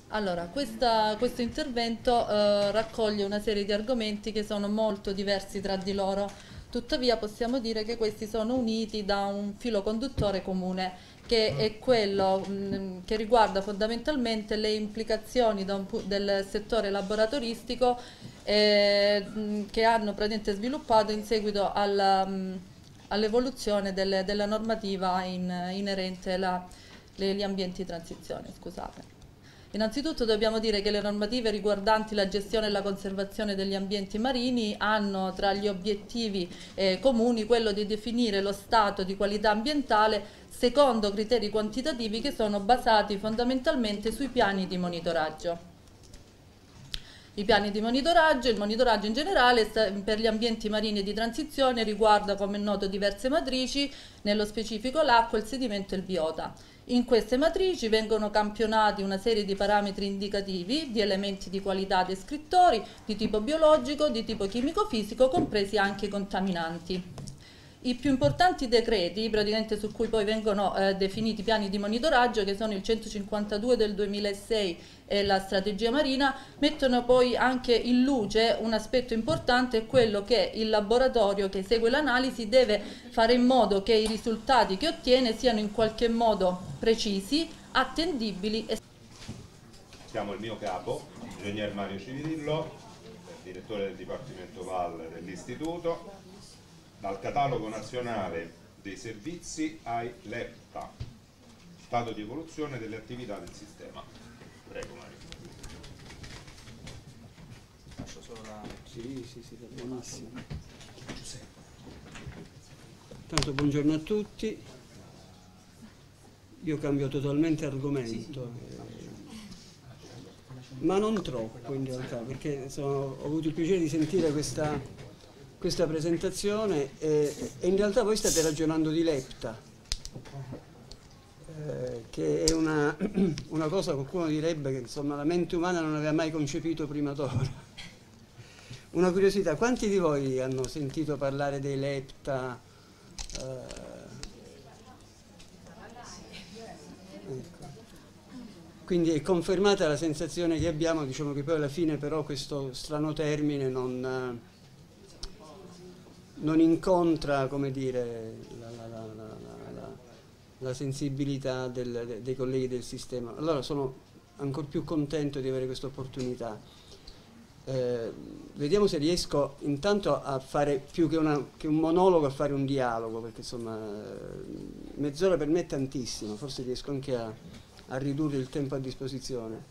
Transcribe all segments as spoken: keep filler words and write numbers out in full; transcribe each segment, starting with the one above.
Allora, questa- questo intervento eh, raccoglie una serie di argomenti che sono molto diversi tra di loro, tuttavia possiamo dire che questi sono uniti da un filo conduttore comune, che è quello mh, che riguarda fondamentalmente le implicazioni da un pu- del settore laboratoristico eh, mh, che hanno praticamente sviluppato in seguito alla, mh, all'evoluzione delle- della normativa in- inerente alla- le- gli ambienti di transizione, scusate. Innanzitutto dobbiamo dire che le normative riguardanti la gestione e la conservazione degli ambienti marini hanno tra gli obiettivi eh, comuni quello di definire lo stato di qualità ambientale secondo criteri quantitativi che sono basati fondamentalmente sui piani di monitoraggio. I piani di monitoraggio, il monitoraggio in generale per gli ambienti marini di transizione riguarda, come è noto, diverse matrici, nello specifico l'acqua, il sedimento e il biota. In queste matrici vengono campionati una serie di parametri indicativi di elementi di qualità descrittori di tipo biologico, di tipo chimico-fisico, compresi anche i contaminanti. I più importanti decreti, praticamente su cui poi vengono eh, definiti i piani di monitoraggio, che sono il centocinquantadue del duemilasei e la strategia marina, mettono poi anche in luce un aspetto importante, quello che il laboratorio che esegue l'analisi deve fare in modo che i risultati che ottiene siano in qualche modo precisi, attendibili e Chiamo il mio capo, ingegner Mario Civirillo, direttore del Dipartimento Val dell'Istituto. Dal catalogo nazionale dei servizi ai LEPTA, stato di evoluzione delle attività del sistema. Prego Mario. Lascio solo la... Sì, sì, sì, va benissimo. Tanto buongiorno a tutti. Io cambio totalmente argomento, eh, ma non troppo in realtà, perché insomma, ho avuto il piacere di sentire questa, questa presentazione e, e in realtà voi state ragionando di LEPTA, eh, che è una, una cosa, qualcuno direbbe che insomma, la mente umana non aveva mai concepito prima d'ora. Una curiosità, quanti di voi hanno sentito parlare dei LEPTA? Eh, ecco. Quindi è confermata la sensazione che abbiamo, diciamo che poi alla fine però questo strano termine non, non incontra, come dire, la, la, la, la, la, la sensibilità del, dei colleghi del sistema. Allora sono ancora più contento di avere questa opportunità. Eh, vediamo se riesco intanto a fare più che, una, che un monologo, a fare un dialogo, perché insomma mezz'ora per me è tantissimo, forse riesco anche a, a ridurre il tempo a disposizione.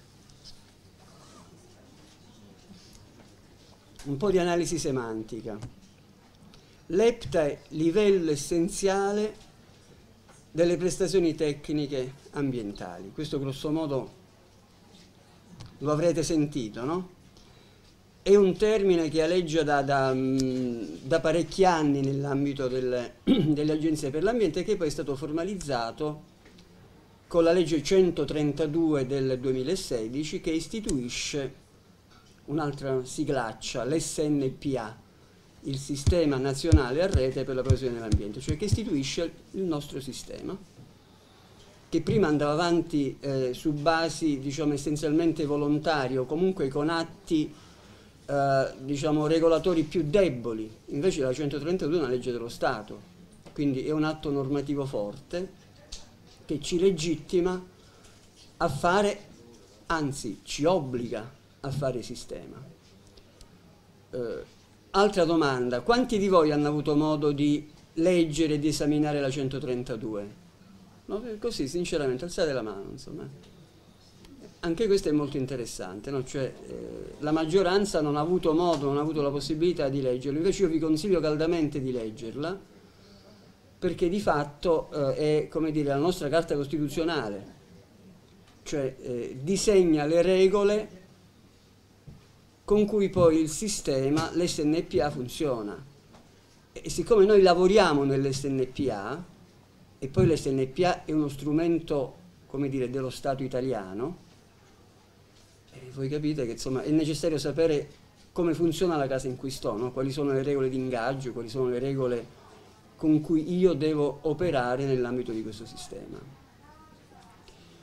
Un po' di analisi semantica. LEPTA è livello essenziale delle prestazioni tecniche ambientali. Questo grosso modo lo avrete sentito, no? È un termine che aleggia da, da, da parecchi anni nell'ambito del, delle agenzie per l'ambiente, che poi è stato formalizzato con la legge centotrentadue del duemilasedici, che istituisce un'altra siglaccia, l'S N P A, il Sistema Nazionale a Rete per la Protezione dell'Ambiente, cioè che istituisce il nostro sistema, che prima andava avanti eh, su basi, diciamo, essenzialmente volontarie o comunque con atti Eh, diciamo regolatori più deboli. Invece la centotrentadue è una legge dello Stato, quindi è un atto normativo forte che ci legittima a fare, anzi ci obbliga a fare sistema. Eh, altra domanda: quanti di voi hanno avuto modo di leggere e di esaminare la centotrentadue? No, così sinceramente alzate la mano, insomma. Anche questo è molto interessante, no? Cioè, eh, la maggioranza non ha avuto modo, non ha avuto la possibilità di leggerlo, invece io vi consiglio caldamente di leggerla, perché di fatto eh, è, come dire, la nostra Carta Costituzionale, cioè eh, disegna le regole con cui poi il sistema, l'S N P A, funziona. E siccome noi lavoriamo nell'S N P A, e poi l'S N P A è uno strumento, come dire, dello Stato italiano, voi capite che insomma è necessario sapere come funziona la casa in cui sto, no? Quali sono le regole di ingaggio, quali sono le regole con cui io devo operare nell'ambito di questo sistema.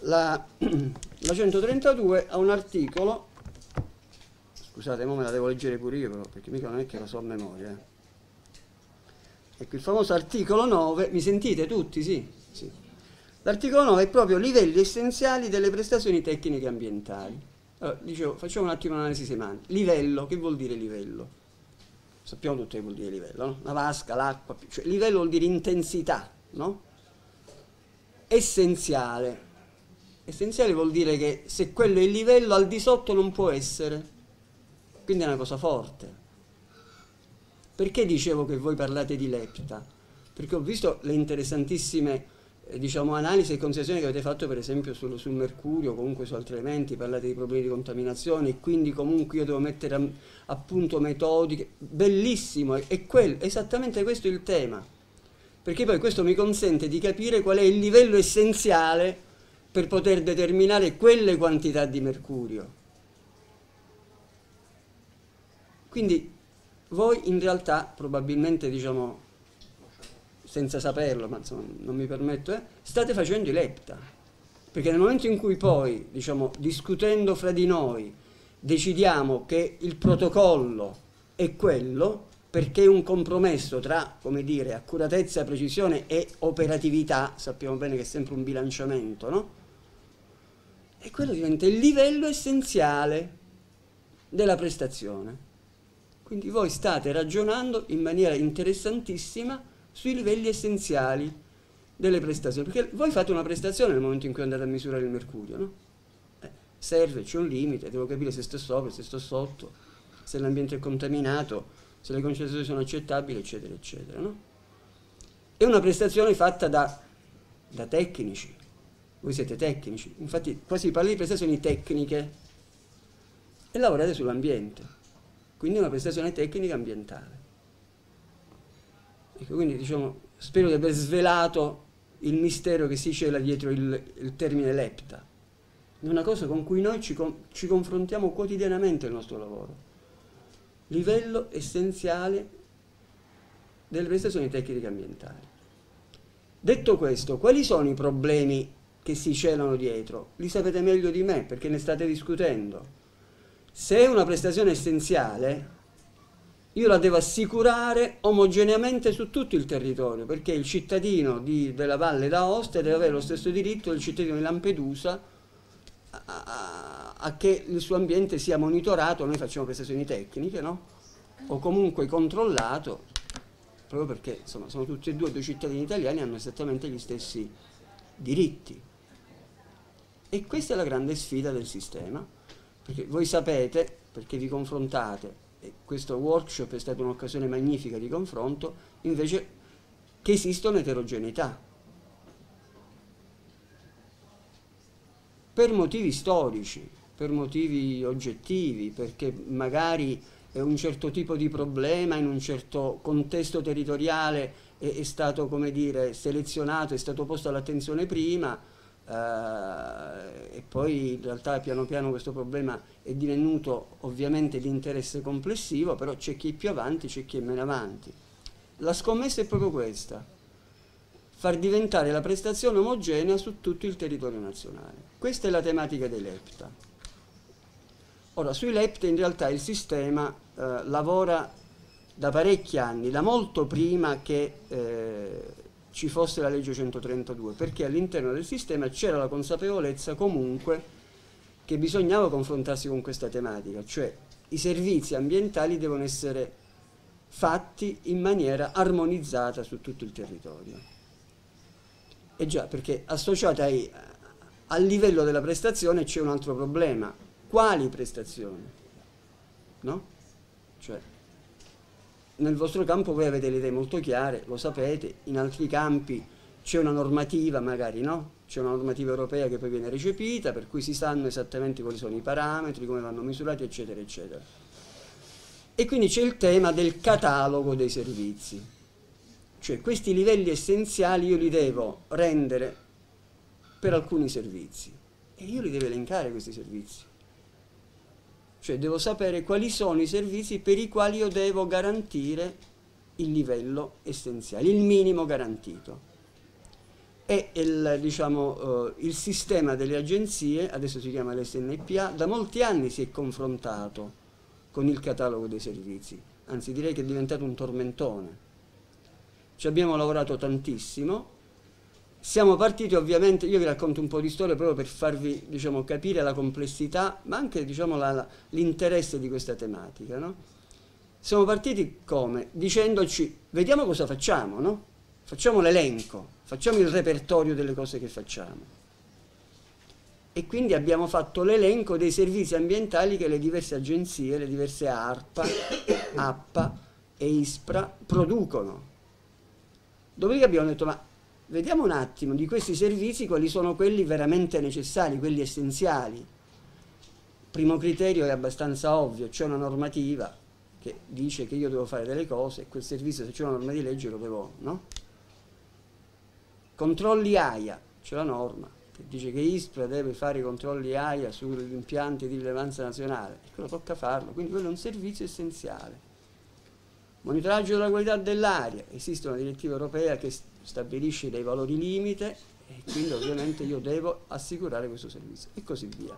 la, la centotrentadue ha un articolo, scusate, ora me la devo leggere pure io però, perché mica non è che lo so a memoria. Eh. Ecco, il famoso articolo nove, mi sentite tutti? Sì? Sì. L'articolo nove è proprio livelli essenziali delle prestazioni tecniche ambientali. Allora, dicevo, facciamo un attimo un'analisi semantica. Livello, che vuol dire livello? Sappiamo tutti che vuol dire livello, no? La vasca, l'acqua, cioè livello vuol dire intensità, no? Essenziale. Essenziale vuol dire che se quello è il livello, al di sotto non può essere. Quindi è una cosa forte. Perché dicevo che voi parlate di lepta? Perché ho visto le interessantissime eh, diciamo, analisi e considerazioni che avete fatto per esempio sul, sul mercurio, comunque su altri elementi, parlate di problemi di contaminazione e quindi comunque io devo mettere a, a punto metodiche. Bellissimo, è quel, esattamente questo è il tema. Perché poi questo mi consente di capire qual è il livello essenziale per poter determinare quelle quantità di mercurio. Quindi voi in realtà probabilmente, diciamo, senza saperlo, ma insomma non mi permetto, eh, state facendo i lepta. Perché nel momento in cui poi, diciamo, discutendo fra di noi, decidiamo che il protocollo è quello, perché è un compromesso tra, come dire, accuratezza, precisione e operatività, sappiamo bene che è sempre un bilanciamento, no? E quello diventa il livello essenziale della prestazione. Quindi voi state ragionando in maniera interessantissima sui livelli essenziali delle prestazioni, perché voi fate una prestazione nel momento in cui andate a misurare il mercurio, no? Eh, serve, c'è un limite, devo capire se sto sopra, se sto sotto, se l'ambiente è contaminato, se le concentrazioni sono accettabili, eccetera, eccetera, no? È una prestazione fatta da, da tecnici, voi siete tecnici, infatti qua si parla di prestazioni tecniche e lavorate sull'ambiente. Quindi è una prestazione tecnica ambientale. Ecco, quindi diciamo, spero di aver svelato il mistero che si cela dietro il, il termine lepta. È una cosa con cui noi ci, ci confrontiamo quotidianamente nel nostro lavoro. Livello essenziale delle prestazioni tecniche ambientali. Detto questo, quali sono i problemi che si celano dietro? Li sapete meglio di me perché ne state discutendo. Se è una prestazione essenziale, io la devo assicurare omogeneamente su tutto il territorio, perché il cittadino di, della Valle d'Aosta deve avere lo stesso diritto del cittadino di Lampedusa a, a, a che il suo ambiente sia monitorato, noi facciamo prestazioni tecniche, no? O comunque controllato, proprio perché insomma, sono tutti e due due cittadini italiani e hanno esattamente gli stessi diritti. E questa è la grande sfida del sistema. Perché voi sapete, perché vi confrontate, e questo workshop è stata un'occasione magnifica di confronto, invece che esistono eterogeneità. Per motivi storici, per motivi oggettivi, perché magari un certo tipo di problema in un certo contesto territoriale è, è stato, come dire, selezionato, è stato posto all'attenzione prima, Uh, e poi in realtà piano piano questo problema è divenuto ovviamente di interesse complessivo, però c'è chi è più avanti, c'è chi è meno avanti. La scommessa è proprio questa: far diventare la prestazione omogenea su tutto il territorio nazionale. Questa è la tematica dei lepta. Ora, sui lepta in realtà il sistema uh, lavora da parecchi anni, da molto prima che eh, ci fosse la legge centotrentadue, perché all'interno del sistema c'era la consapevolezza comunque che bisognava confrontarsi con questa tematica, cioè i servizi ambientali devono essere fatti in maniera armonizzata su tutto il territorio. E già, perché associata ai, al livello della prestazione c'è un altro problema: quali prestazioni? No? Cioè, nel vostro campo voi avete le idee molto chiare, lo sapete, in altri campi c'è una normativa magari, no? C'è una normativa europea che poi viene recepita, per cui si sanno esattamente quali sono i parametri, come vanno misurati, eccetera, eccetera. E quindi c'è il tema del catalogo dei servizi. Cioè questi livelli essenziali io li devo rendere per alcuni servizi e io li devo elencare questi servizi. Cioè devo sapere quali sono i servizi per i quali io devo garantire il livello essenziale, il minimo garantito. e il, diciamo, eh, il sistema delle agenzie, adesso si chiama l'S N P A, da molti anni si è confrontato con il catalogo dei servizi, anzi direi che è diventato un tormentone. Ci abbiamo lavorato tantissimo, siamo partiti ovviamente, io vi racconto un po' di storia proprio per farvi, diciamo, capire la complessità, ma anche, diciamo, l'interesse di questa tematica, no? Siamo partiti come? Dicendoci, vediamo cosa facciamo, no? Facciamo l'elenco, facciamo il repertorio delle cose che facciamo. E quindi abbiamo fatto l'elenco dei servizi ambientali che le diverse agenzie, le diverse ARPA, APPA e ISPRA producono. Dopodiché abbiamo detto, ma vediamo un attimo di questi servizi quali sono quelli veramente necessari, quelli essenziali. Primo criterio è abbastanza ovvio, c'è una normativa che dice che io devo fare delle cose e quel servizio, se c'è una norma di legge, lo devo, no? Controlli AIA, c'è la norma che dice che ISPRA deve fare i controlli AIA sugli impianti di rilevanza nazionale, e quello tocca farlo, quindi quello è un servizio essenziale. Monitoraggio della qualità dell'aria, esiste una direttiva europea che stabilisce dei valori limite e quindi ovviamente io devo assicurare questo servizio e così via.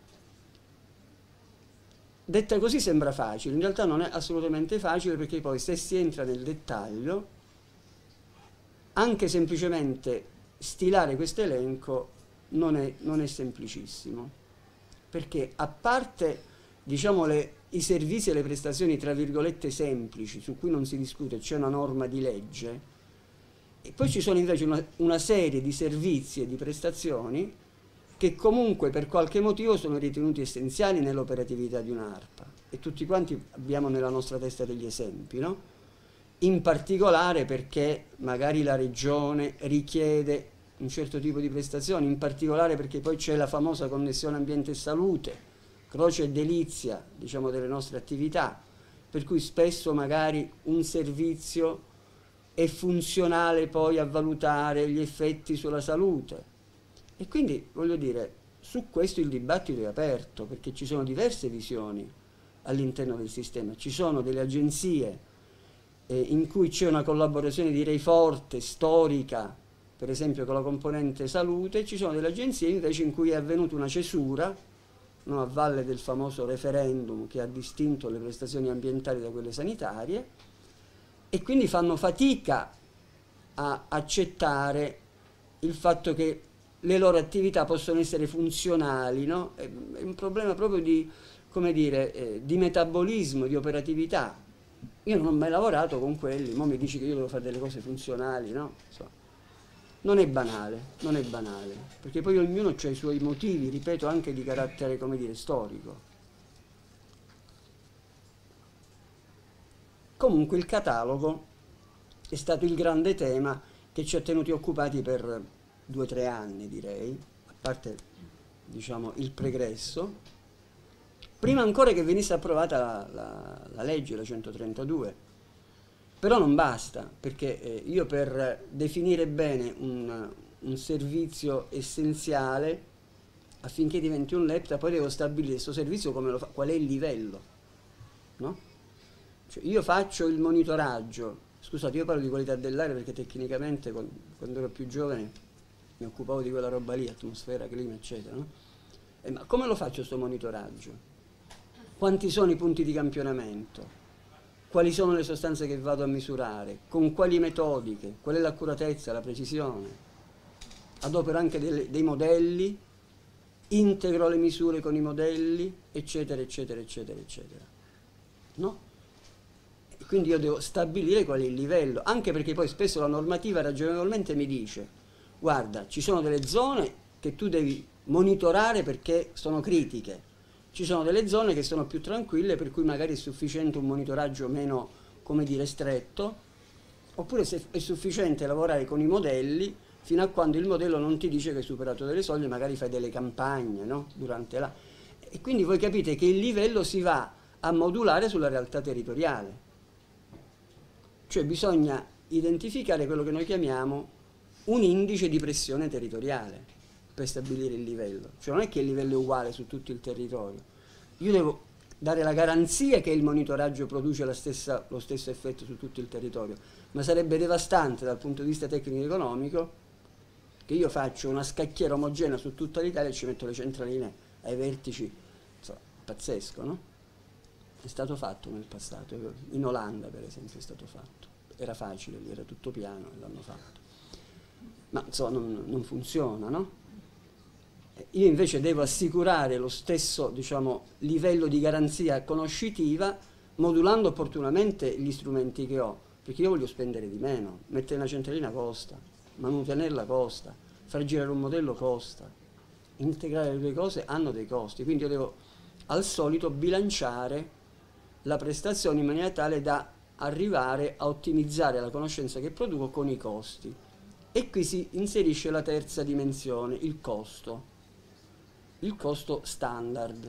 Detta così sembra facile, in realtà non è assolutamente facile, perché poi se si entra nel dettaglio, anche semplicemente stilare questo elenco non è, non è semplicissimo, perché a parte, diciamo, le, i servizi e le prestazioni tra virgolette semplici su cui non si discute, c'è una norma di legge, e poi ci sono invece una, una serie di servizi e di prestazioni che comunque per qualche motivo sono ritenuti essenziali nell'operatività di un'ARPA, e tutti quanti abbiamo nella nostra testa degli esempi, no? In particolare perché magari la regione richiede un certo tipo di prestazioni, in particolare perché poi c'è la famosa connessione ambiente e salute, croce e delizia, diciamo, delle nostre attività, per cui spesso magari un servizio è funzionale poi a valutare gli effetti sulla salute. E quindi, voglio dire, su questo il dibattito è aperto, perché ci sono diverse visioni all'interno del sistema. Ci sono delle agenzie eh, in cui c'è una collaborazione, direi, forte, storica, per esempio con la componente salute, e ci sono delle agenzie invece in cui è avvenuta una cesura, no, a valle del famoso referendum che ha distinto le prestazioni ambientali da quelle sanitarie, e quindi fanno fatica a accettare il fatto che le loro attività possono essere funzionali, no? È un problema proprio di, come dire, eh, di metabolismo, di operatività. Io non ho mai lavorato con quelli, mo mi dici che io devo fare delle cose funzionali, no? So. Non è banale, non è banale, perché poi ognuno ha i suoi motivi, ripeto, anche di carattere, come dire, storico. Comunque il catalogo è stato il grande tema che ci ha tenuti occupati per due o tre anni, direi, a parte, diciamo, il pregresso, prima ancora che venisse approvata la, la, la legge, la centotrentadue. Però non basta, perché eh, io per definire bene un, un servizio essenziale, affinché diventi un LEPTA, poi devo stabilire questo servizio come lo fa, qual è il livello, no? Cioè, io faccio il monitoraggio, scusate, io parlo di qualità dell'aria perché tecnicamente quando, quando ero più giovane mi occupavo di quella roba lì, atmosfera, clima, eccetera, no? Eh, ma come lo faccio questo monitoraggio? Quanti sono i punti di campionamento? Quali sono le sostanze che vado a misurare? Con quali metodiche? Qual è l'accuratezza, la precisione? Adopero anche delle, dei modelli, integro le misure con i modelli, eccetera, eccetera, eccetera, eccetera. No? Quindi io devo stabilire qual è il livello, anche perché poi spesso la normativa ragionevolmente mi dice: guarda, ci sono delle zone che tu devi monitorare perché sono critiche, ci sono delle zone che sono più tranquille, per cui magari è sufficiente un monitoraggio meno, come dire, stretto, oppure se è sufficiente lavorare con i modelli fino a quando il modello non ti dice che hai superato delle soglie, magari fai delle campagne, no? Durante la... E quindi voi capite che il livello si va a modulare sulla realtà territoriale. Cioè bisogna identificare quello che noi chiamiamo un indice di pressione territoriale per stabilire il livello. Cioè non è che il livello è uguale su tutto il territorio. Io devo dare la garanzia che il monitoraggio produce la stessa, lo stesso effetto su tutto il territorio, ma sarebbe devastante dal punto di vista tecnico-economico che io faccio una scacchiera omogenea su tutta l'Italia e ci metto le centraline ai vertici, insomma, pazzesco, no? È stato fatto nel passato, in Olanda per esempio è stato fatto, era facile, lì era tutto piano e l'hanno fatto, ma insomma non, non funziona, no? Io invece devo assicurare lo stesso, diciamo, livello di garanzia conoscitiva modulando opportunamente gli strumenti che ho, perché io voglio spendere di meno. Mettere una centralina costa, manutenerla costa, far girare un modello costa, integrare le due cose hanno dei costi, quindi io devo al solito bilanciare la prestazione in maniera tale da arrivare a ottimizzare la conoscenza che produco con i costi. E qui si inserisce la terza dimensione, il costo. Il costo standard,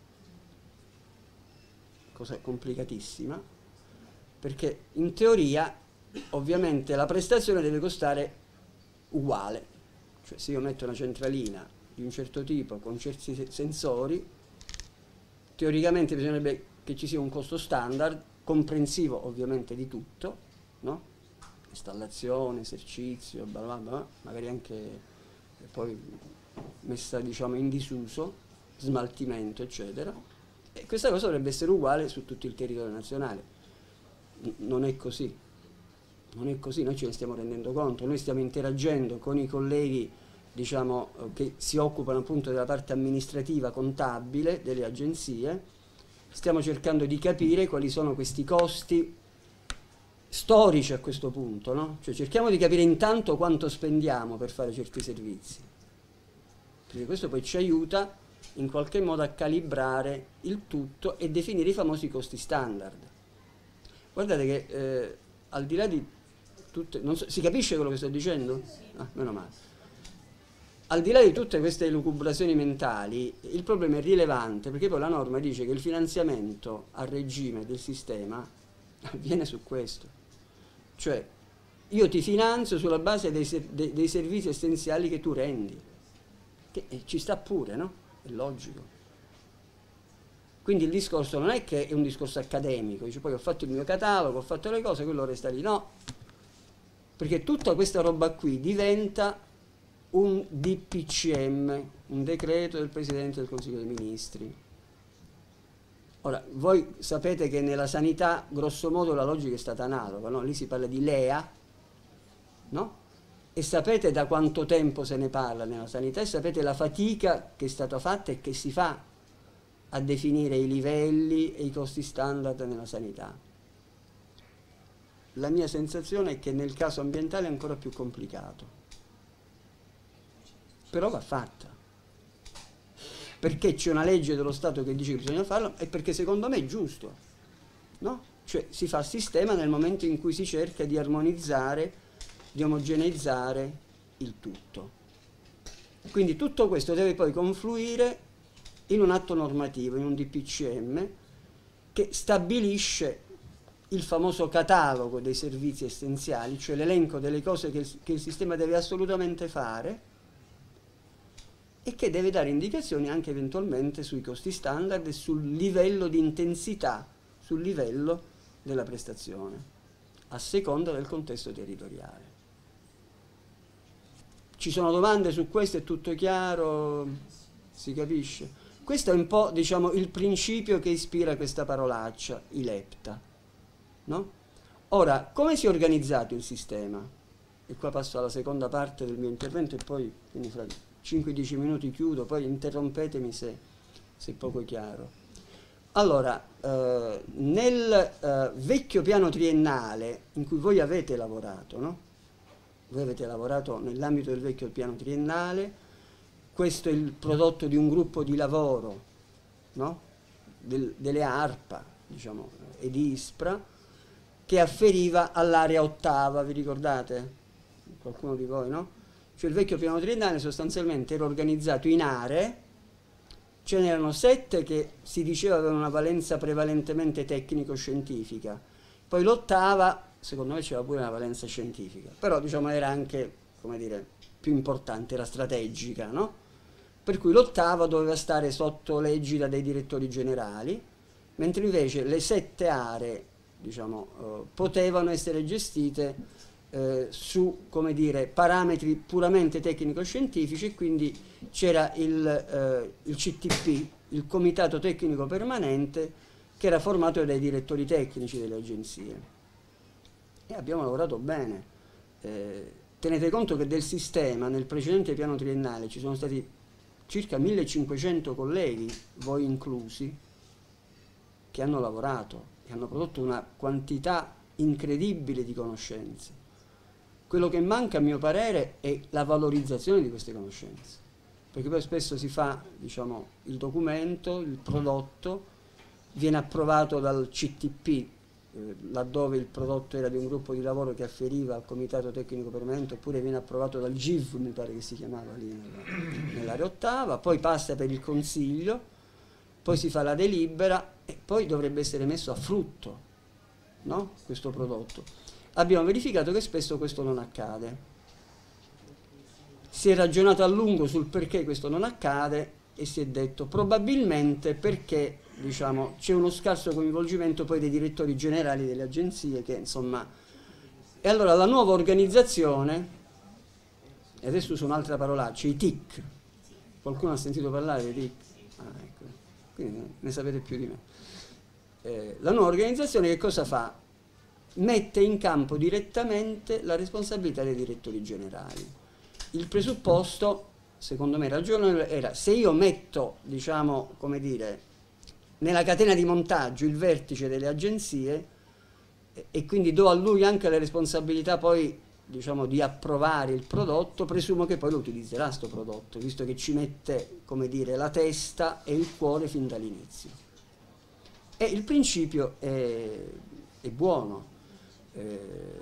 cosa complicatissima, perché in teoria ovviamente la prestazione deve costare uguale, cioè se io metto una centralina di un certo tipo con certi sensori, teoricamente bisognerebbe che ci sia un costo standard comprensivo ovviamente di tutto, no? Installazione, esercizio, bla bla bla, magari anche poi messa, diciamo, in disuso, smaltimento eccetera, e questa cosa dovrebbe essere uguale su tutto il territorio nazionale. N- non è così, non è così, noi ce ne stiamo rendendo conto, noi stiamo interagendo con i colleghi, diciamo, che si occupano appunto della parte amministrativa contabile delle agenzie, stiamo cercando di capire quali sono questi costi storici a questo punto, no? Cioè cerchiamo di capire intanto quanto spendiamo per fare certi servizi, perché questo poi ci aiuta in qualche modo a calibrare il tutto e definire i famosi costi standard. Guardate che eh, al di là di tutte, non so, si capisce quello che sto dicendo? Ah, meno male. Al di là di tutte queste elucubrazioni mentali, il problema è rilevante, perché poi la norma dice che il finanziamento a regime del sistema avviene su questo. Cioè, io ti finanzio sulla base dei, dei, dei servizi essenziali che tu rendi. Che ci sta pure, no? È logico. Quindi il discorso non è che è un discorso accademico, dice poi ho fatto il mio catalogo, ho fatto le cose, quello resta lì, no, perché tutta questa roba qui diventa un D P C M, un decreto del Presidente del Consiglio dei Ministri. Ora, voi sapete che nella sanità grosso modo la logica è stata analoga, no? Lì si parla di L E A, no? E sapete da quanto tempo se ne parla nella sanità e sapete la fatica che è stata fatta e che si fa a definire i livelli e i costi standard nella sanità. La mia sensazione è che nel caso ambientale è ancora più complicato, però va fatta, perché c'è una legge dello Stato che dice che bisogna farlo e perché secondo me è giusto, no? Cioè si fa sistema nel momento in cui si cerca di armonizzare, di omogeneizzare il tutto. Quindi tutto questo deve poi confluire in un atto normativo, in un D P C M che stabilisce il famoso catalogo dei servizi essenziali, cioè l'elenco delle cose che il, che il sistema deve assolutamente fare e che deve dare indicazioni anche eventualmente sui costi standard e sul livello di intensità, sul livello della prestazione, a seconda del contesto territoriale. Ci sono domande su questo? È tutto chiaro? Si capisce? Questo è un po', diciamo, il principio che ispira questa parolaccia, i LEPTA, no? Ora, come si è organizzato il sistema? E qua passo alla seconda parte del mio intervento e poi, quindi fra cinque dieci minuti chiudo, poi interrompetemi se, se è poco chiaro. Allora, eh, nel eh, vecchio piano triennale in cui voi avete lavorato, no? Voi avete lavorato nell'ambito del vecchio piano triennale, questo è il prodotto di un gruppo di lavoro, no? Del, delle ARPA, diciamo, e di ISPRA, che afferiva all'area ottava, vi ricordate? Qualcuno di voi, no? Cioè il vecchio piano triennale sostanzialmente era organizzato in aree, ce n'erano sette che si diceva avevano una valenza prevalentemente tecnico-scientifica, poi l'ottava secondo me c'era pure una valenza scientifica, però diciamo era anche, come dire, più importante, era strategica, no? Per cui l'ottava doveva stare sotto l'egida dei direttori generali, mentre invece le sette aree, diciamo, eh, potevano essere gestite eh, su, come dire, parametri puramente tecnico-scientifici, e quindi c'era il, eh, il C T P, il Comitato Tecnico Permanente, che era formato dai direttori tecnici delle agenzie. E abbiamo lavorato bene. Eh, tenete conto che del sistema, nel precedente piano triennale, ci sono stati circa millecinquecento colleghi, voi inclusi, che hanno lavorato e hanno prodotto una quantità incredibile di conoscenze. Quello che manca, a mio parere, è la valorizzazione di queste conoscenze, perché poi spesso si fa, diciamo, il documento, il prodotto, viene approvato dal C T P, eh, laddove il prodotto era di un gruppo di lavoro che afferiva al Comitato Tecnico Permanente, oppure viene approvato dal G I V, mi pare che si chiamava lì nella, nell'area ottava, poi passa per il Consiglio, poi si fa la delibera e poi dovrebbe essere messo a frutto, no? Questo prodotto. Abbiamo verificato che spesso questo non accade. Si è ragionato a lungo sul perché questo non accade e si è detto probabilmente perché, diciamo, c'è uno scarso coinvolgimento poi dei direttori generali delle agenzie, che insomma... E allora la nuova organizzazione, e adesso uso un'altra parolaccia, i T I C. Qualcuno ha sentito parlare dei T I C? Ah, ecco. Quindi ne sapete più di me. Eh, la nuova organizzazione che cosa fa? Mette in campo direttamente la responsabilità dei direttori generali. Il presupposto, secondo me ragionevole, era: se io metto, diciamo, come dire, nella catena di montaggio il vertice delle agenzie e, e quindi do a lui anche la responsabilità poi, diciamo, di approvare il prodotto, presumo che poi lo utilizzerà sto prodotto, visto che ci mette, come dire, la testa e il cuore fin dall'inizio. E il principio è, è buono. Eh,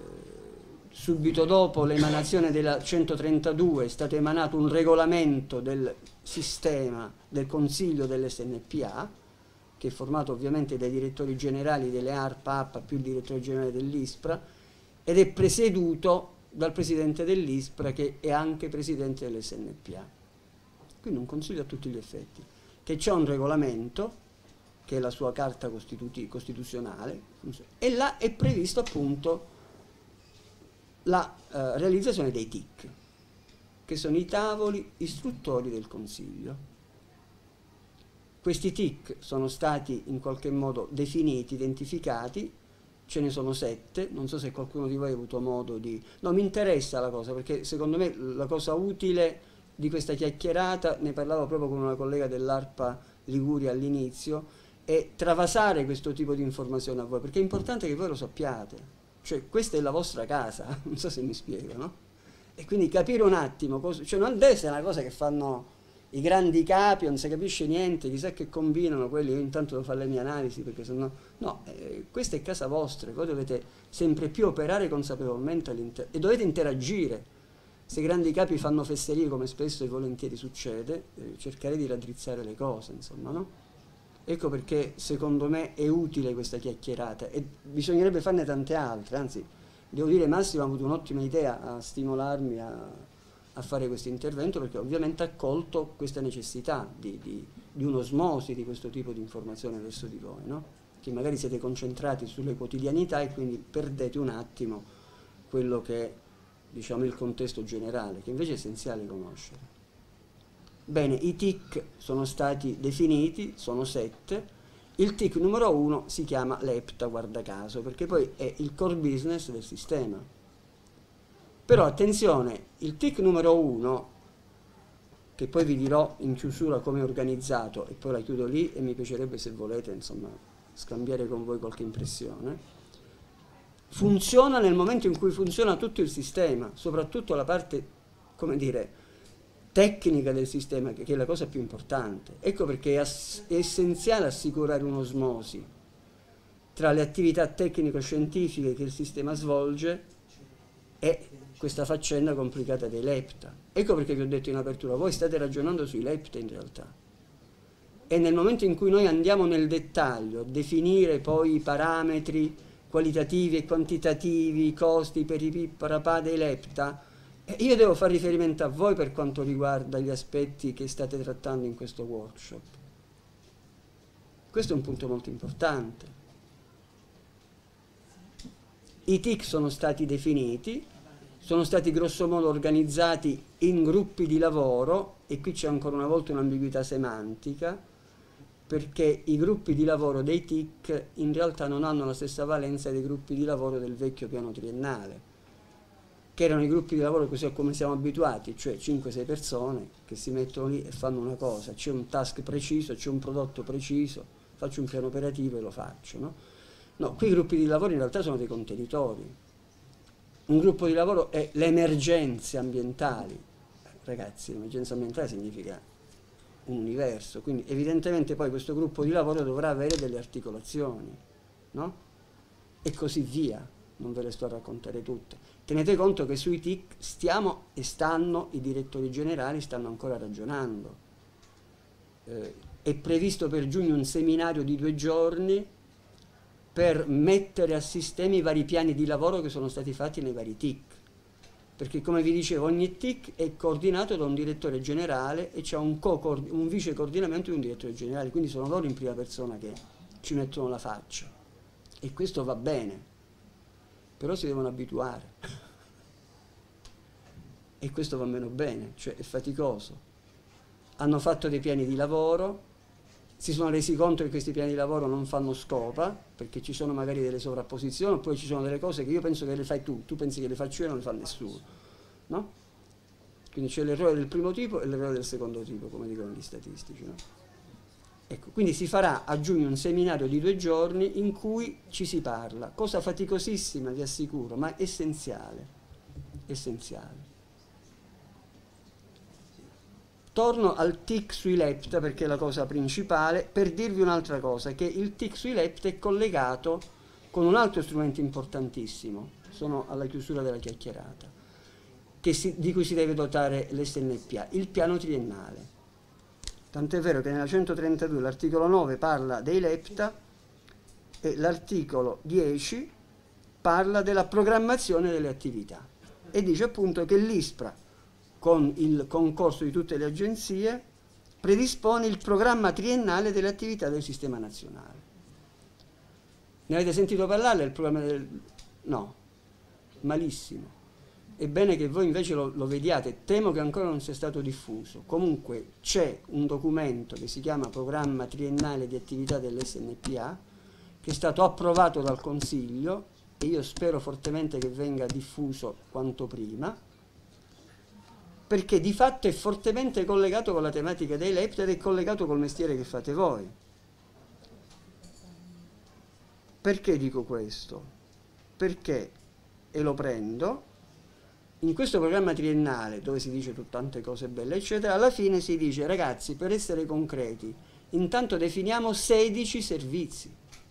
subito dopo l'emanazione della centotrentadue è stato emanato un regolamento del sistema del Consiglio dell'S N P A, che è formato ovviamente dai direttori generali delle A R P, A P A più il direttore generale dell'ISPRA, ed è presieduto dal presidente dell'ISPRA, che è anche presidente dell'S N P A. Quindi un consiglio a tutti gli effetti, che c'è un regolamento, che è la sua carta costituzionale, e là è previsto appunto la eh, realizzazione dei T I C, che sono i tavoli istruttori del Consiglio. Questi T I C sono stati in qualche modo definiti, identificati, ce ne sono sette, non so se qualcuno di voi ha avuto modo di... No, mi interessa la cosa, perché secondo me la cosa utile di questa chiacchierata, ne parlavo proprio con una collega dell'ARPA Liguria all'inizio, è travasare questo tipo di informazione a voi, perché è importante che voi lo sappiate, cioè questa è la vostra casa, non so se mi spiego, no? E quindi capire un attimo, cosa, cioè non deve essere una cosa che fanno i grandi capi, non si capisce niente, chissà che combinano quelli, io intanto devo fare le mie analisi, perché sennò... No, eh, questa è casa vostra, voi dovete sempre più operare consapevolmente all'interno, e dovete interagire. Se i grandi capi fanno fesserie, come spesso e volentieri succede, eh, cercare di raddrizzare le cose, insomma, no? Ecco perché secondo me è utile questa chiacchierata, e bisognerebbe farne tante altre, anzi devo dire Massimo ha avuto un'ottima idea a stimolarmi a, a fare questo intervento, perché ovviamente ha colto questa necessità di, di, di un'osmosi di questo tipo di informazione verso di voi, no? Che magari siete concentrati sulle quotidianità e quindi perdete un attimo quello che è, diciamo, il contesto generale, che invece è essenziale conoscere. Bene, i T I C sono stati definiti, sono sette. Il T I C numero uno si chiama LEPTA, guarda caso, perché poi è il core business del sistema. Però attenzione, il T I C numero uno, che poi vi dirò in chiusura come è organizzato, e poi la chiudo lì, e mi piacerebbe, se volete, insomma, scambiare con voi qualche impressione, funziona nel momento in cui funziona tutto il sistema, soprattutto la parte, come dire, tecnica del sistema, che è la cosa più importante. Ecco perché è, è essenziale assicurare un'osmosi tra le attività tecnico-scientifiche che il sistema svolge e questa faccenda complicata dei LEPTA. Ecco perché vi ho detto in apertura, voi state ragionando sui LEPTA in realtà, e nel momento in cui noi andiamo nel dettaglio a definire poi i parametri qualitativi e quantitativi, i costi per i parapà dei LEPTA, io devo fare riferimento a voi per quanto riguarda gli aspetti che state trattando in questo workshop. Questo è un punto molto importante. I T I C sono stati definiti, sono stati grossomodo organizzati in gruppi di lavoro, e qui c'è ancora una volta un'ambiguità semantica, perché i gruppi di lavoro dei T I C in realtà non hanno la stessa valenza dei gruppi di lavoro del vecchio piano triennale, che erano i gruppi di lavoro così come siamo abituati, cioè cinque sei persone che si mettono lì e fanno una cosa, c'è un task preciso, c'è un prodotto preciso, faccio un piano operativo e lo faccio, no? No, qui i gruppi di lavoro in realtà sono dei contenitori. Un gruppo di lavoro è le emergenze ambientali. Ragazzi, l'emergenza ambientale significa un universo, quindi evidentemente poi questo gruppo di lavoro dovrà avere delle articolazioni, no? E così via, non ve le sto a raccontare tutte. Tenete conto che sui T I C stiamo e stanno, i direttori generali stanno ancora ragionando. Eh, è previsto per giugno un seminario di due giorni per mettere a sistema i vari piani di lavoro che sono stati fatti nei vari T I C. Perché, come vi dicevo, ogni T I C è coordinato da un direttore generale e c'è un, un vice coordinamento di un direttore generale, quindi sono loro in prima persona che ci mettono la faccia. E questo va bene, però si devono abituare. E questo va meno bene, cioè è faticoso. Hanno fatto dei piani di lavoro, si sono resi conto che questi piani di lavoro non fanno scopa, perché ci sono magari delle sovrapposizioni, oppure ci sono delle cose che io penso che le fai tu, tu pensi che le faccio io e non le fa nessuno, no? Quindi c'è l'errore del primo tipo e l'errore del secondo tipo, come dicono gli statistici, no? Ecco, quindi si farà a giugno un seminario di due giorni in cui ci si parla, cosa faticosissima, vi assicuro, ma essenziale, essenziale. Torno al T I C sui lepta, perché è la cosa principale, per dirvi un'altra cosa, che il T I C sui lepta è collegato con un altro strumento importantissimo, sono alla chiusura della chiacchierata, che si, di cui si deve dotare l'S N P A, il piano triennale. Tant'è vero che nella centotrentadue l'articolo nove parla dei lepta e l'articolo dieci parla della programmazione delle attività e dice appunto che l'ISPRA, con il concorso di tutte le agenzie, predispone il programma triennale delle attività del sistema nazionale. Ne avete sentito parlare? Il programma del... No, malissimo. È bene che voi invece lo, lo vediate, temo che ancora non sia stato diffuso. Comunque c'è un documento che si chiama Programma Triennale di Attività dell'S N P A, che è stato approvato dal Consiglio e io spero fortemente che venga diffuso quanto prima, perché di fatto è fortemente collegato con la tematica dei lepta ed è collegato col mestiere che fate voi. Perché dico questo? Perché, e lo prendo, in questo programma triennale, dove si dice tante cose belle, eccetera, alla fine si dice, ragazzi, per essere concreti, intanto definiamo sedici servizi,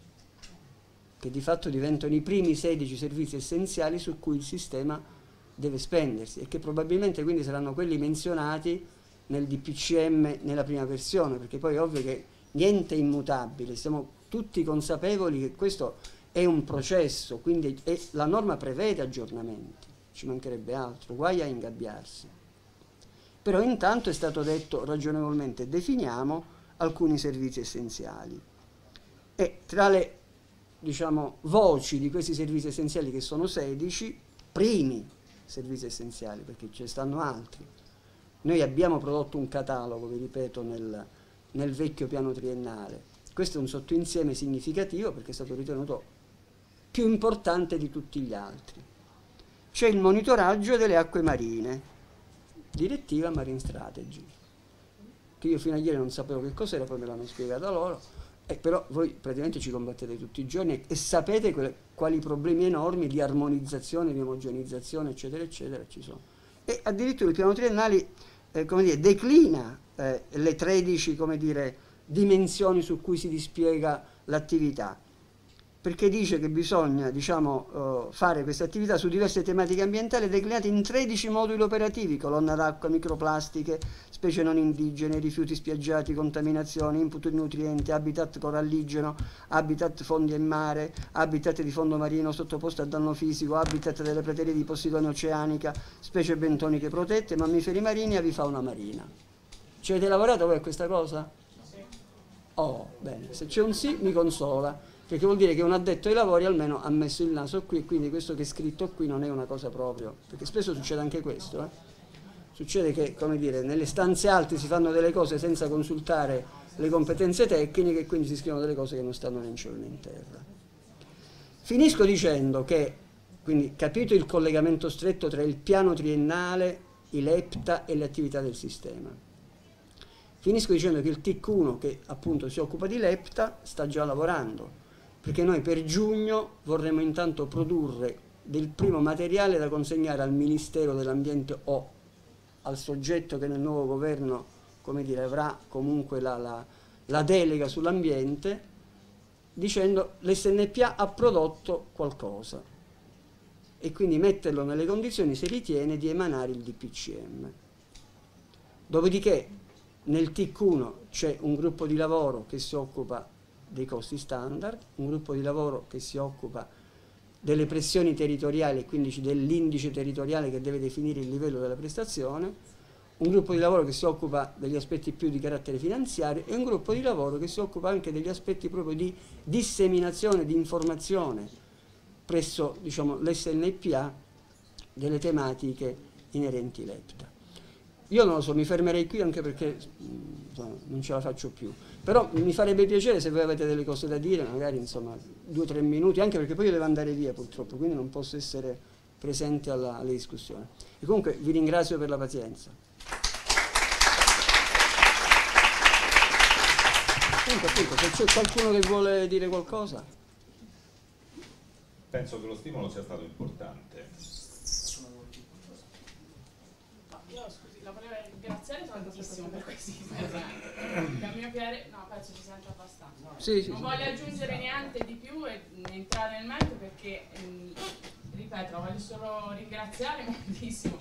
che di fatto diventano i primi sedici servizi essenziali su cui il sistema deve spendersi e che probabilmente quindi saranno quelli menzionati nel D P C M nella prima versione, perché poi è ovvio che niente è immutabile, siamo tutti consapevoli che questo è un processo, quindi è, la norma prevede aggiornamenti, ci mancherebbe altro, guai a ingabbiarsi. Però intanto è stato detto ragionevolmente, definiamo alcuni servizi essenziali e tra le, diciamo, voci di questi servizi essenziali, che sono sedici, primi servizi essenziali, perché ce ne stanno altri. Noi abbiamo prodotto un catalogo, vi ripeto, nel, nel vecchio piano triennale. Questo è un sottoinsieme significativo perché è stato ritenuto più importante di tutti gli altri. C'è il monitoraggio delle acque marine, direttiva Marine Strategy, che io fino a ieri non sapevo che cos'era, poi me l'hanno spiegata loro, eh, però voi praticamente ci combattete tutti i giorni e, e sapete quelle, quali problemi enormi di armonizzazione, di omogenizzazione, eccetera, eccetera, ci sono. E addirittura il piano triennale eh, come dire, declina eh, le tredici, come dire, dimensioni su cui si dispiega l'attività, perché dice che bisogna, diciamo, uh, fare queste attività su diverse tematiche ambientali declinate in tredici moduli operativi: colonna d'acqua, microplastiche, specie non indigene, rifiuti spiaggiati, contaminazioni, input di nutrienti, habitat coralligeno, habitat fondi e mare, habitat di fondo marino sottoposto a danno fisico, habitat delle praterie di Posidonia oceanica, specie bentoniche protette, mammiferi marini e avifauna marina. Ci avete lavorato voi a questa cosa? Oh, bene, se c'è un sì mi consola. perché vuol dire che un addetto ai lavori almeno ha messo il naso qui, quindi questo che è scritto qui non è una cosa proprio, perché spesso succede anche questo, eh? Succede che, come dire, nelle stanze alte si fanno delle cose senza consultare le competenze tecniche e quindi si scrivono delle cose che non stanno né in cielo né in terra. Finisco dicendo che, quindi, capito il collegamento stretto tra il piano triennale, i LEPTA e le attività del sistema. Finisco dicendo che il T I C uno, che appunto si occupa di LEPTA, sta già lavorando, perché noi per giugno vorremmo intanto produrre del primo materiale da consegnare al Ministero dell'Ambiente o al soggetto che nel nuovo governo, come dire, avrà comunque la, la, la delega sull'ambiente, dicendo l'S N P A ha prodotto qualcosa e quindi metterlo nelle condizioni, se ritiene, di emanare il D P C M. Dopodiché nel T I C uno c'è un gruppo di lavoro che si occupa dei costi standard, un gruppo di lavoro che si occupa delle pressioni territoriali e quindi dell'indice territoriale che deve definire il livello della prestazione, un gruppo di lavoro che si occupa degli aspetti più di carattere finanziario e un gruppo di lavoro che si occupa anche degli aspetti proprio di disseminazione di informazione presso, diciamo, l'S N P A delle tematiche inerenti LEPTA. Io non lo so, mi fermerei qui anche perché insomma, non ce la faccio più. Però mi farebbe piacere se voi avete delle cose da dire, magari insomma due o tre minuti, anche perché poi io devo andare via purtroppo, quindi non posso essere presente alla, alla discussione. E comunque vi ringrazio per la pazienza. Appunto, appunto, se c'è qualcuno che vuole dire qualcosa. Penso che lo stimolo sia stato importante. Io scusi, la volevo ringraziare tantissimo per questi interventi. A mio piacere, no, penso ci senta abbastanza. Sì, sì, non sì. voglio aggiungere niente di più e entrare nel merito perché, ehm, ripeto, voglio solo ringraziare moltissimo.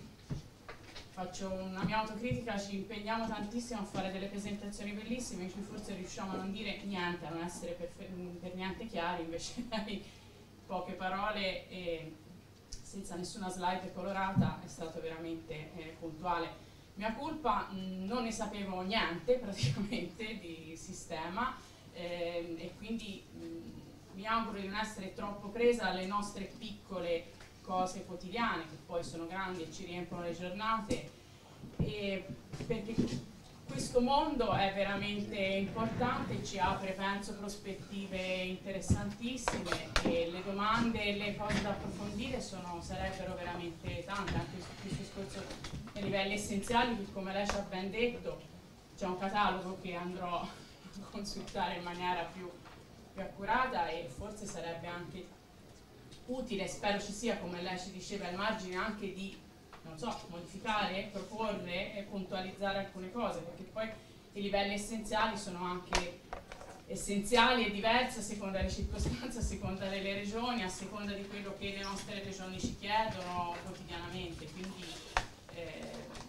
Faccio una mia autocritica, ci impegniamo tantissimo a fare delle presentazioni bellissime in cui forse riusciamo a non dire niente, a non essere per, per niente chiari, invece dai poche parole e senza nessuna slide colorata è stato veramente eh, puntuale. Mia colpa, mh, non ne sapevo niente praticamente di sistema eh, e quindi mh, mi auguro di non essere troppo presa alle nostre piccole cose quotidiane che poi sono grandi e ci riempiono le giornate, e perché questo mondo è veramente importante, ci apre penso prospettive interessantissime e le domande e le cose da approfondire sono, sarebbero veramente tante, anche su questo discorso ai livelli essenziali che, come lei ci ha ben detto, c'è un catalogo che andrò a consultare in maniera più, più accurata e forse sarebbe anche utile, spero ci sia, come lei ci diceva, al margine anche di, non so, modificare, proporre e puntualizzare alcune cose, perché poi i livelli essenziali sono anche essenziali e diversi a seconda delle circostanze, a seconda delle regioni, a seconda di quello che le nostre regioni ci chiedono quotidianamente, quindi eh,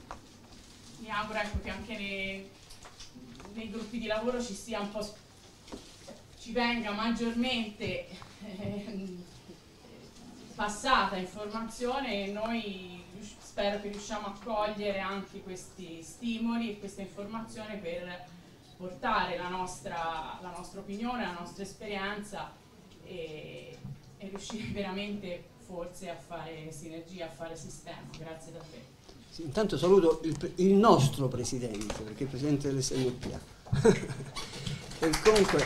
mi auguro ecco, che anche nei, nei gruppi di lavoro ci sia un po', ci venga maggiormente eh, passata informazione e noi spero che riusciamo a cogliere anche questi stimoli e questa informazione per portare la nostra, la nostra opinione, la nostra esperienza e, e riuscire veramente forse a fare sinergia, a fare sistema. Grazie davvero. Sì, intanto saluto il, il nostro presidente, perché è il presidente dell'S N P A. E comunque...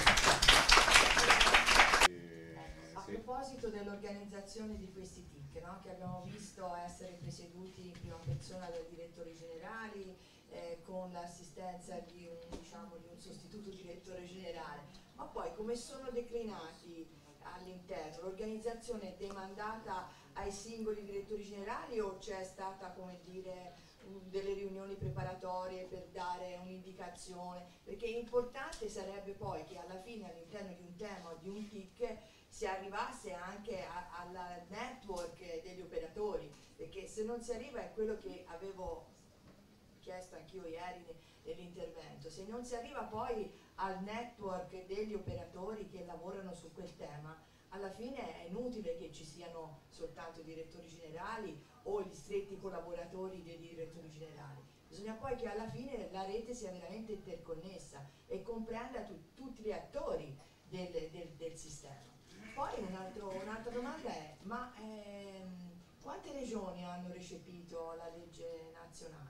A proposito dell'organizzazione di questi T I C, no? Che abbiamo visto essere presieduti in prima persona dai direttori generali, eh, con l'assistenza di un, diciamo, di un sostituto direttore generale, ma poi come sono declinati all'interno? L'organizzazione è demandata ai singoli direttori generali o c'è stata, come dire, un, delle riunioni preparatorie per dare un'indicazione? Perché importante sarebbe poi che alla fine all'interno di un tema o di un T I C si arrivasse anche al network degli operatori, perché se non si arriva è quello che avevo chiesto anch'io ieri nell'intervento, se non si arriva poi al network degli operatori che lavorano su quel tema, alla fine è inutile che ci siano soltanto i direttori generali o gli stretti collaboratori dei direttori generali. Bisogna poi che alla fine la rete sia veramente interconnessa e comprenda tu, tutti gli attori del, del, del sistema. Poi un altro, un'altra domanda è, ma ehm, quante regioni hanno recepito la legge nazionale?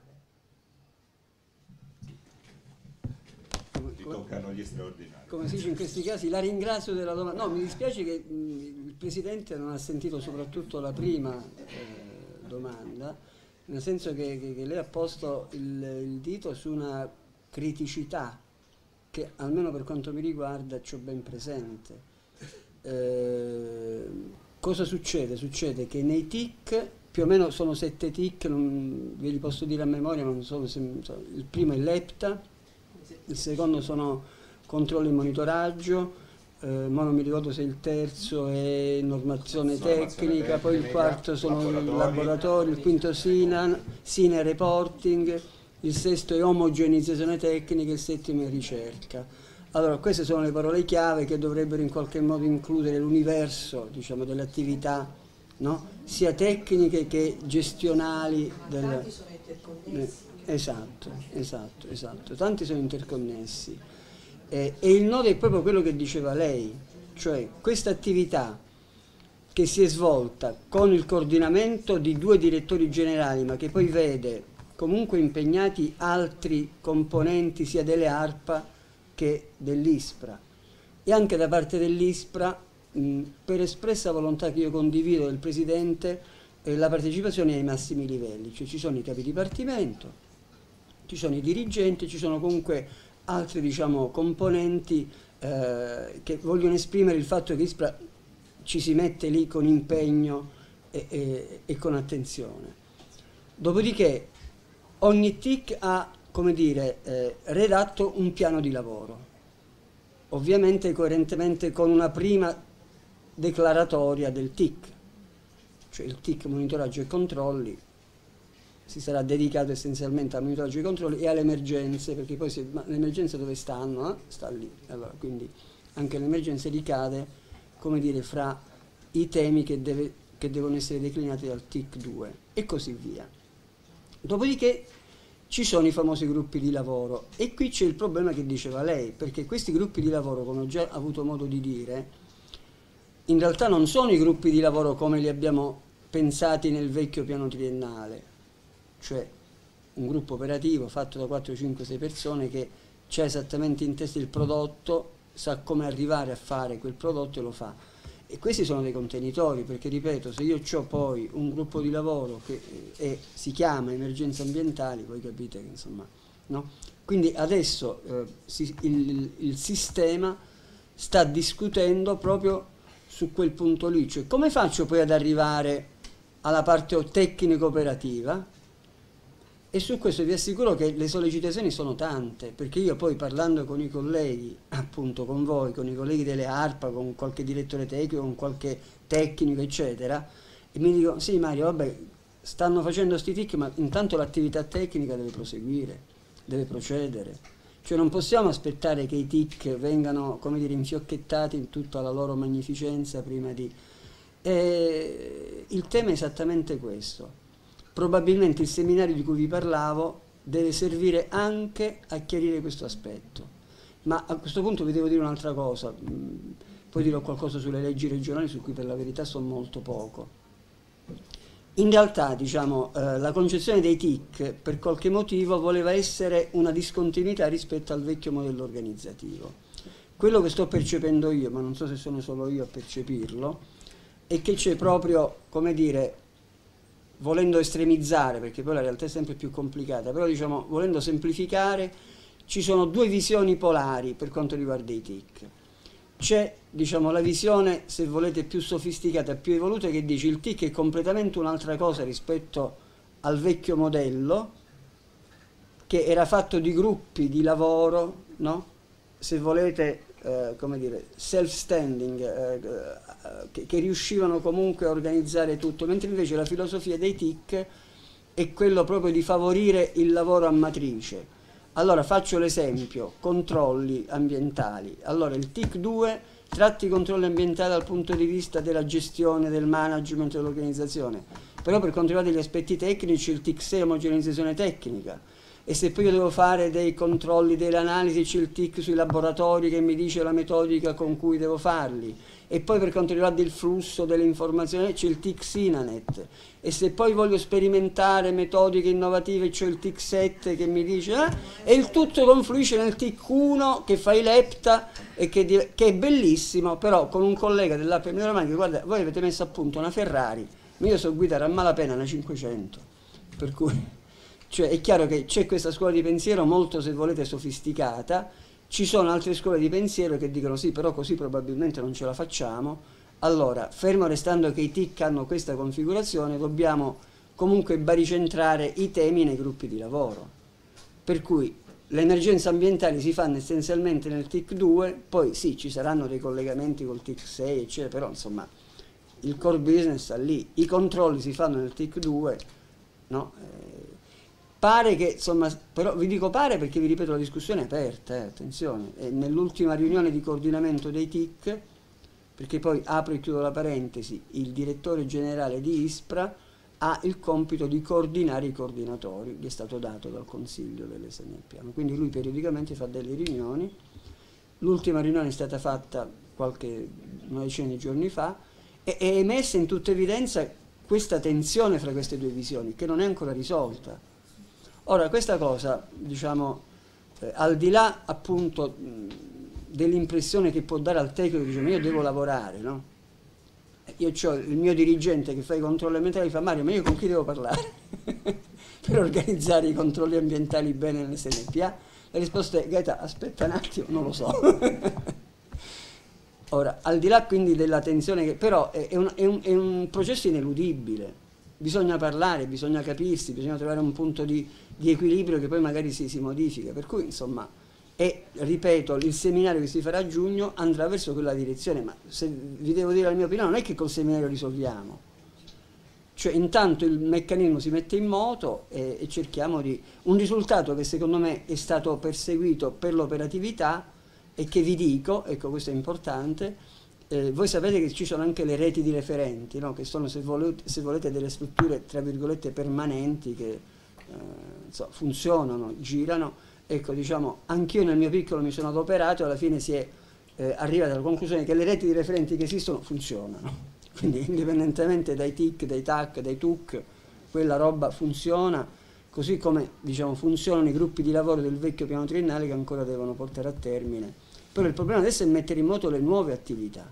Ti toccano gli straordinari. Come si dice in questi casi, la ringrazio della domanda. No, mi dispiace che mh, il Presidente non ha sentito soprattutto la prima eh, domanda, nel senso che, che, che lei ha posto il, il dito su una criticità che almeno per quanto mi riguarda c'ho ben presente. Eh, cosa succede? Succede che nei T I C, più o meno sono sette T I C, non ve li posso dire a memoria, ma non so se, il primo è l'EPTA, il secondo sono controllo e monitoraggio, eh, ma non mi ricordo se il terzo è normazione, normazione tecnica, tecnica, poi il quarto sono laboratori, il laboratorio, il quinto SINA, SINA reporting, il sesto è omogenizzazione tecnica, il settimo è ricerca. Allora, queste sono le parole chiave che dovrebbero in qualche modo includere l'universo, diciamo, delle attività, no? Sia tecniche che gestionali. Del... Tanti sono interconnessi. Eh, esatto, esatto, esatto. Tanti sono interconnessi. Eh, e il nodo è proprio quello che diceva lei, cioè questa attività che si è svolta con il coordinamento di due direttori generali, ma che poi vede comunque impegnati altri componenti sia delle ARPA che dell'ISPRA, e anche da parte dell'ISPRA, mh, per espressa volontà che io condivido del Presidente, eh, la partecipazione ai massimi livelli, cioè ci sono i capi dipartimento, ci sono i dirigenti, ci sono comunque altri, diciamo, componenti eh, che vogliono esprimere il fatto che l'ISPRA ci si mette lì con impegno e, e, e con attenzione. Dopodiché ogni T I C ha, come dire, eh, redatto un piano di lavoro, ovviamente coerentemente con una prima declaratoria del T I C, cioè il T I C monitoraggio e controlli si sarà dedicato essenzialmente al monitoraggio e controlli e alle emergenze, perché poi se, ma le emergenze dove stanno? Eh? Sta lì, allora, quindi anche le emergenze ricade, come dire, fra i temi che, deve, che devono essere declinati dal T I C due e così via. Dopodiché ci sono i famosi gruppi di lavoro e qui c'è il problema che diceva lei, perché questi gruppi di lavoro, come ho già avuto modo di dire, in realtà non sono i gruppi di lavoro come li abbiamo pensati nel vecchio piano triennale, cioè un gruppo operativo fatto da quattro, cinque, sei persone che c'ha esattamente in testa il prodotto, sa come arrivare a fare quel prodotto e lo fa. E questi sono dei contenitori, perché ripeto, se io ho poi un gruppo di lavoro che è, si chiama emergenze ambientali, voi capite che insomma, no? Quindi adesso eh, si, il, il sistema sta discutendo proprio su quel punto lì, cioè come faccio poi ad arrivare alla parte tecnico-operativa? E su questo vi assicuro che le sollecitazioni sono tante, perché io poi parlando con i colleghi, appunto con voi, con i colleghi delle ARPA, con qualche direttore tecnico, con qualche tecnico, eccetera, e mi dico, sì Mario, vabbè, stanno facendo sti T I C, ma intanto l'attività tecnica deve proseguire, deve procedere. Cioè non possiamo aspettare che i T I C vengano, come dire, infiocchettati in tutta la loro magnificenza prima di... E il tema è esattamente questo. Probabilmente il seminario di cui vi parlavo deve servire anche a chiarire questo aspetto. Ma a questo punto vi devo dire un'altra cosa, poi dirò qualcosa sulle leggi regionali su cui per la verità so molto poco. In realtà, diciamo, eh, la concezione dei T I C per qualche motivo voleva essere una discontinuità rispetto al vecchio modello organizzativo. Quello che sto percependo io, ma non so se sono solo io a percepirlo, è che c'è proprio, come dire, volendo estremizzare, perché poi la realtà è sempre più complicata, però diciamo, volendo semplificare, ci sono due visioni polari per quanto riguarda i T I C. C'è, diciamo, la visione, se volete, più sofisticata, più evoluta, che dice il T I C è completamente un'altra cosa rispetto al vecchio modello, che era fatto di gruppi di lavoro, no? Se volete, eh, come dire, self-standing, eh, che, che riuscivano comunque a organizzare tutto, mentre invece la filosofia dei T I C è quello proprio di favorire il lavoro a matrice. Allora faccio l'esempio, controlli ambientali. Allora il T I C due tratta i controlli ambientali dal punto di vista della gestione, del management, dell'organizzazione, però per quanto riguarda gli aspetti tecnici il T I C sei è omogeneizzazione tecnica, e se poi io devo fare dei controlli, delle analisi, c'è il T I C sui laboratori che mi dice la metodica con cui devo farli, e poi per quanto riguarda il flusso delle informazioni c'è il T I C SINANET, e se poi voglio sperimentare metodiche innovative c'è il T I C sette che mi dice eh, e il tutto confluisce nel T I C uno che fa i lepta e che, che è bellissimo, però con un collega dell'A P Emilia Romagna che guarda, voi avete messo a punto una Ferrari, ma io so guidare a malapena una cinquecento, per cui cioè è chiaro che c'è questa scuola di pensiero molto, se volete, sofisticata, ci sono altre scuole di pensiero che dicono sì, però così probabilmente non ce la facciamo. Allora, fermo restando che i T I C hanno questa configurazione, dobbiamo comunque baricentrare i temi nei gruppi di lavoro, per cui le emergenze ambientali si fanno essenzialmente nel T I C due, poi sì, ci saranno dei collegamenti col T I C sei, eccetera, però insomma il core business sta lì, i controlli si fanno nel T I C due, no? Eh, Pare che, insomma, però vi dico pare perché vi ripeto la discussione è aperta, eh, attenzione, e nell'ultima riunione di coordinamento dei T I C, perché poi apro e chiudo la parentesi, il direttore generale di ISPRA ha il compito di coordinare i coordinatori, gli è stato dato dal Consiglio dell'S N P A, quindi lui periodicamente fa delle riunioni, l'ultima riunione è stata fatta qualche, una decina di giorni fa, e è emersa in tutta evidenza questa tensione fra queste due visioni, che non è ancora risolta. Ora, questa cosa, diciamo, eh, al di là appunto dell'impressione che può dare al tecnico, diciamo, io devo lavorare, no? Io ho il mio dirigente che fa i controlli ambientali, fa Mario, ma io con chi devo parlare per organizzare i controlli ambientali bene nell'S N P A? La risposta è, Gaeta, aspetta un attimo, non lo so. Ora, al di là quindi della tensione, che però è, è, un, è, un, è un processo ineludibile. Bisogna parlare, bisogna capirsi, bisogna trovare un punto di, di equilibrio che poi magari si, si modifica. Per cui, insomma, e ripeto, il seminario che si farà a giugno andrà verso quella direzione, ma se vi devo dire la mia opinione, non è che col seminario risolviamo. Cioè, intanto il meccanismo si mette in moto e, e cerchiamo di... Un risultato che secondo me è stato perseguito per l'operatività e che vi dico, ecco questo è importante, Eh, voi sapete che ci sono anche le reti di referenti, no? Che sono, se volete, se volete, delle strutture tra virgolette permanenti che eh, insomma, funzionano, girano. Ecco, diciamo, anch'io nel mio piccolo mi sono adoperato e alla fine si è eh, arrivata alla conclusione che le reti di referenti che esistono funzionano. Quindi indipendentemente dai T I C, dai T A C, dai T U C, quella roba funziona, così come diciamo, funzionano i gruppi di lavoro del vecchio piano triennale che ancora devono portare a termine. Però il problema adesso è mettere in moto le nuove attività,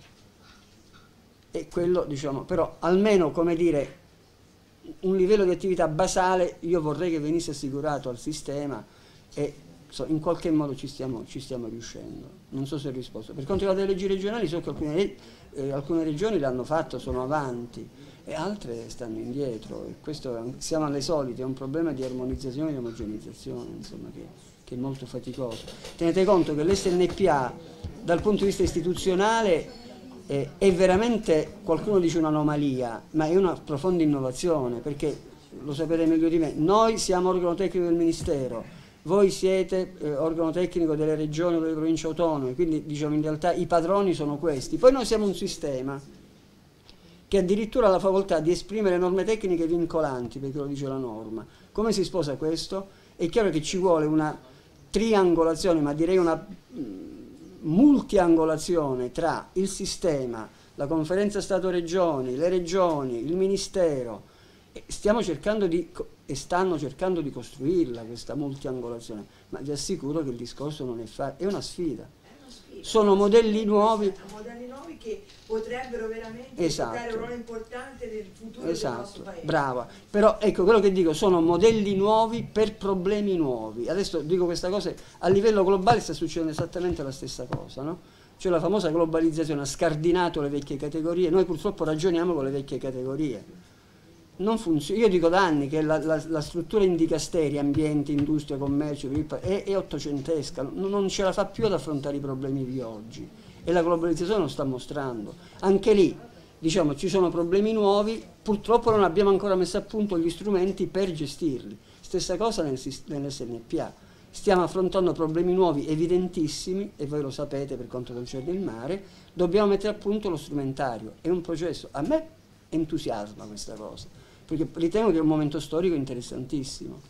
e quello, diciamo, però almeno, come dire, un livello di attività basale io vorrei che venisse assicurato al sistema e so, in qualche modo ci stiamo, ci stiamo riuscendo. Non so se ho risposto. Per quanto riguarda le leggi regionali, so che alcune, eh, alcune regioni l'hanno fatto, sono avanti, e altre stanno indietro, e questo siamo alle solite, è un problema di armonizzazione e di omogenizzazione, insomma, che che è molto faticoso. Tenete conto che l'S N P A dal punto di vista istituzionale eh, è veramente, qualcuno dice un'anomalia, ma è una profonda innovazione, perché lo sapete meglio di me, noi siamo organo tecnico del Ministero, voi siete eh, organo tecnico delle regioni o delle province autonome, quindi diciamo in realtà i padroni sono questi. Poi noi siamo un sistema che addirittura ha la facoltà di esprimere norme tecniche vincolanti, perché lo dice la norma. Come si sposa questo? È chiaro che ci vuole una triangolazione, ma direi una multiangolazione tra il sistema, la conferenza Stato-Regioni, le regioni, il Ministero. E stiamo cercando di, e stanno cercando di costruirla questa multiangolazione, ma vi assicuro che il discorso non è facile, è una sfida. Sono modelli nuovi, modelli nuovi che potrebbero veramente esatto. giocare un ruolo importante nel futuro esatto. del nostro paese. Brava, però ecco quello che dico, sono modelli nuovi per problemi nuovi. Adesso dico questa cosa, a livello globale sta succedendo esattamente la stessa cosa, no? Cioè la famosa globalizzazione ha scardinato le vecchie categorie, noi purtroppo ragioniamo con le vecchie categorie. Non funziona. Io dico da anni che la, la, la struttura in dicasteri, ambiente, industria, commercio, è, è ottocentesca, non, non ce la fa più ad affrontare i problemi di oggi, e la globalizzazione lo sta mostrando. Anche lì, diciamo, ci sono problemi nuovi, purtroppo non abbiamo ancora messo a punto gli strumenti per gestirli. Stessa cosa nel, nell'S N P A. Stiamo affrontando problemi nuovi evidentissimi, e voi lo sapete per quanto concerne il mare, dobbiamo mettere a punto lo strumentario. È un processo, a me entusiasma questa cosa, perché ritengo che è un momento storico interessantissimo.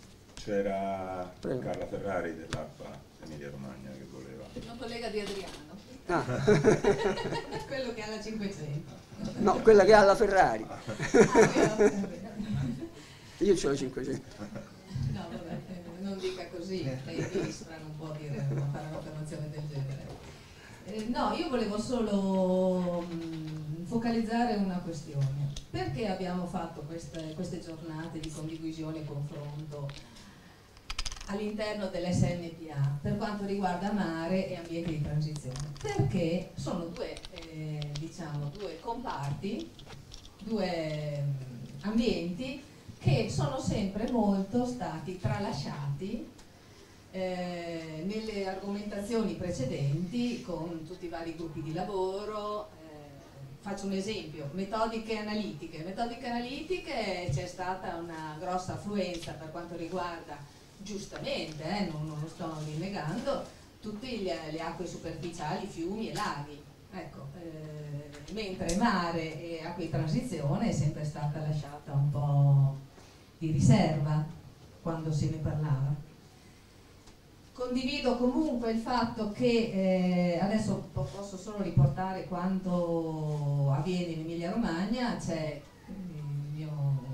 C'era Prego. Carla Ferrari dell'ARPA Emilia Romagna che voleva. Un collega di Adriano, Ah. quello che ha la cinquecento. No, quella che ha la Ferrari. Ah, vero, è vero. Io ce l'ho cinquecento. No, vabbè, eh, non dica così, lei mi strano un po' dire, fare un'affermazione del genere. Eh, no, io volevo solo mh, focalizzare una questione. Perché abbiamo fatto queste, queste giornate di condivisione e confronto all'interno dell'S N P A per quanto riguarda mare e ambiente di transizione? Perché sono due, eh, diciamo, due comparti, due mh, ambienti che sono sempre molto stati tralasciati eh, nelle argomentazioni precedenti con tutti i vari gruppi di lavoro. Eh, faccio un esempio, metodiche analitiche. Metodiche analitiche c'è stata una grossa affluenza per quanto riguarda, giustamente, eh, non, non lo sto negando, tutte le, le acque superficiali, fiumi e laghi. Ecco, eh, mentre mare e acque di transizione è sempre stata lasciata un po' di riserva quando se ne parlava. Condivido comunque il fatto che eh, adesso posso solo riportare quanto avviene in Emilia Romagna. C'è il mio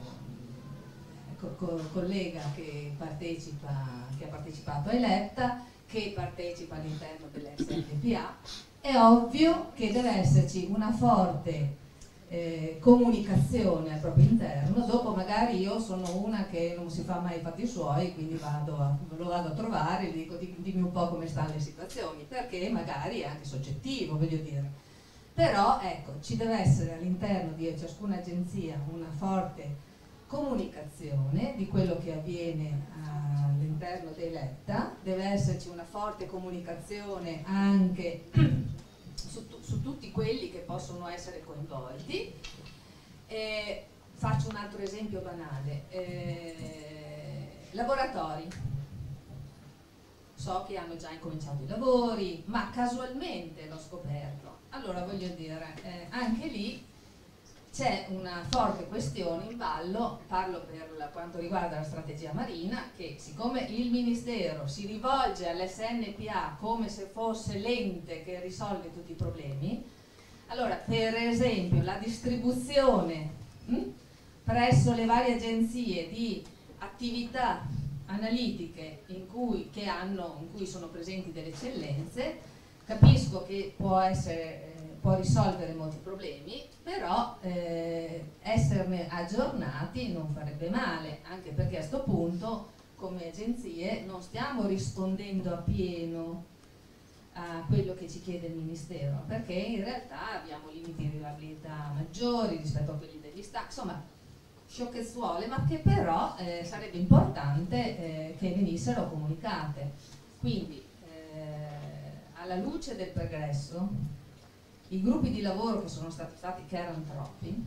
co co collega che partecipa, che ha partecipato a Eletta, che partecipa all'interno dell'S N P A. È ovvio che deve esserci una forte Eh, comunicazione al proprio interno. Dopo magari io sono una che non si fa mai i fatti suoi, quindi vado a, lo vado a trovare e gli dico dimmi un po' come stanno le situazioni, perché magari è anche soggettivo, voglio dire. Però ecco, ci deve essere all'interno di ciascuna agenzia una forte comunicazione di quello che avviene all'interno dell'Eletta, deve esserci una forte comunicazione anche Su, su tutti quelli che possono essere coinvolti. Eh, faccio un altro esempio banale. Eh, laboratori. So che hanno già incominciato i lavori, ma casualmente l'ho scoperto. Allora voglio dire, eh, anche lì c'è una forte questione in ballo, parlo per la, quanto riguarda la strategia marina, che siccome il Ministero si rivolge all'S N P A come se fosse l'ente che risolve tutti i problemi, allora per esempio la distribuzione mh, presso le varie agenzie di attività analitiche in cui, che hanno, in cui sono presenti delle eccellenze, capisco che può essere... può risolvere molti problemi, però eh, esserne aggiornati non farebbe male, anche perché a questo punto come agenzie non stiamo rispondendo appieno a quello che ci chiede il Ministero, perché in realtà abbiamo limiti di rilevabilità maggiori rispetto a quelli degli stati, insomma sciocchezzuole, ma che però eh, sarebbe importante eh, che venissero comunicate. Quindi eh, alla luce del progresso, i gruppi di lavoro che sono stati fatti, che erano troppi,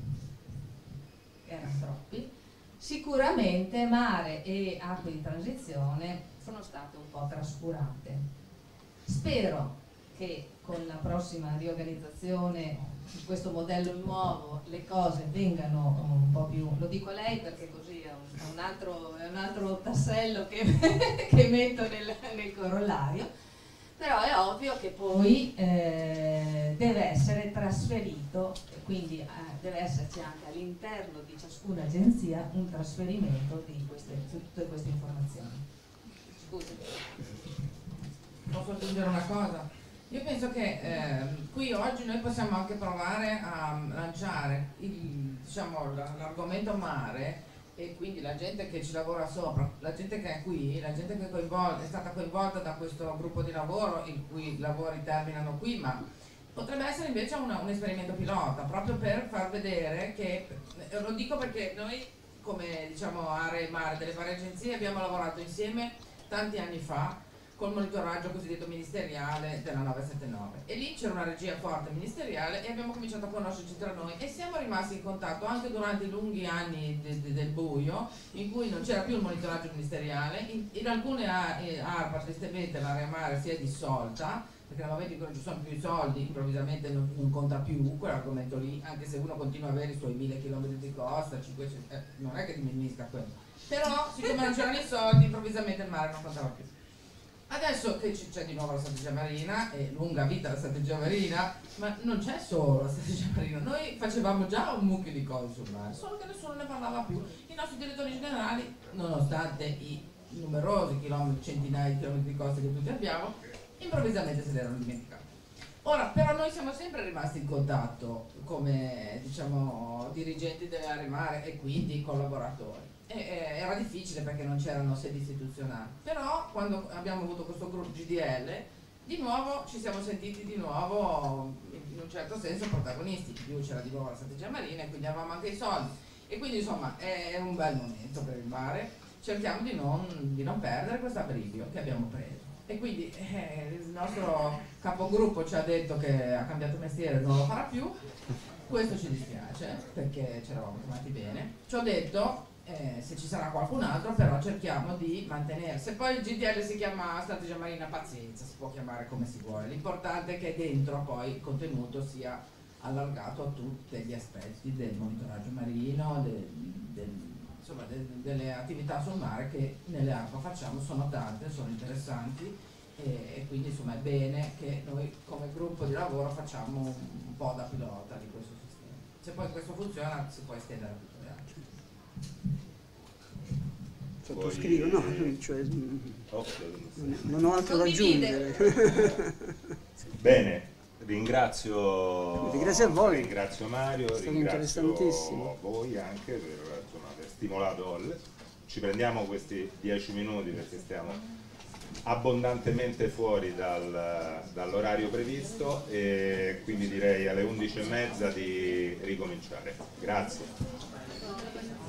erano troppi, sicuramente mare e acque di transizione sono state un po' trascurate. Spero che con la prossima riorganizzazione di questo modello nuovo le cose vengano un po' più, lo dico a lei perché così è un, è un, altro, è un altro tassello che, che metto nel, nel corollario. Però è ovvio che poi eh, deve essere trasferito, e quindi eh, deve esserci anche all'interno di ciascuna agenzia un trasferimento di queste, tutte queste informazioni. Scusi. Posso aggiungere una cosa? Io penso che eh, qui oggi noi possiamo anche provare a lanciare diciamo, l'argomento mare, e quindi la gente che ci lavora sopra, la gente che è qui, la gente che è, coinvolta, è stata coinvolta da questo gruppo di lavoro, in cui i lavori terminano qui, ma potrebbe essere invece una, un esperimento pilota, proprio per far vedere che, lo dico perché noi come diciamo Aree e Mare delle varie agenzie abbiamo lavorato insieme tanti anni fa col monitoraggio cosiddetto ministeriale della nove sette nove, e lì c'era una regia forte ministeriale e abbiamo cominciato a conoscerci tra noi e siamo rimasti in contatto anche durante i lunghi anni de de del buio in cui non c'era più il monitoraggio ministeriale. In, in alcune ARPA tristemente l'area mare si è dissolta perché nel momento in cui non ci sono più i soldi improvvisamente non, non conta più quell'argomento lì, anche se uno continua ad avere i suoi mille chilometri di costa, cinquecento, eh, non è che diminuisca quello, però siccome non c'erano i soldi improvvisamente il mare non contava più. Adesso che c'è di nuovo la strategia marina, e lunga vita la strategia marina, ma non c'è solo la strategia marina, noi facevamo già un mucchio di cose sul mare, solo che nessuno ne parlava più. I nostri direttori generali, nonostante i numerosi chilometri, centinaia di chilometri di costa che tutti abbiamo, improvvisamente se l'erano dimenticati. Ora, però noi siamo sempre rimasti in contatto come, diciamo, dirigenti delle aree mare e quindi collaboratori. E, eh, era difficile perché non c'erano sedi istituzionali, però quando abbiamo avuto questo gruppo G D L di nuovo ci siamo sentiti di nuovo in un certo senso protagonisti, in più c'era di nuovo la strategia marina e quindi avevamo anche i soldi e quindi insomma è, è un bel momento per il mare, cerchiamo di non, di non perdere questo abbrivio che abbiamo preso e quindi eh, il nostro capogruppo ci ha detto che ha cambiato mestiere e non lo farà più, questo ci dispiace perché ci eravamo trovati bene, ci ho detto Eh, se ci sarà qualcun altro, però cerchiamo di mantenere. Se poi il G D L si chiama strategia marina, pazienza, si può chiamare come si vuole. L'importante è che dentro poi il contenuto sia allargato a tutti gli aspetti del monitoraggio marino, del, del, insomma, del, delle attività sul mare che nelle acque facciamo, sono tante, sono interessanti e, e quindi insomma è bene che noi come gruppo di lavoro facciamo un, un po' da pilota di questo sistema. Se poi questo funziona si può estendere a tutto. Sottoscrivo, no, cioè, Okay. non ho altro da aggiungere. Bene, ringrazio, Ringrazio a voi. ringrazio Mario, È stato ringrazio interessantissimo. voi anche per, insomma, aver stimolato. il- Ci prendiamo questi dieci minuti perché stiamo abbondantemente fuori dal- dall'orario previsto e quindi direi alle undici e mezza di ricominciare. Grazie.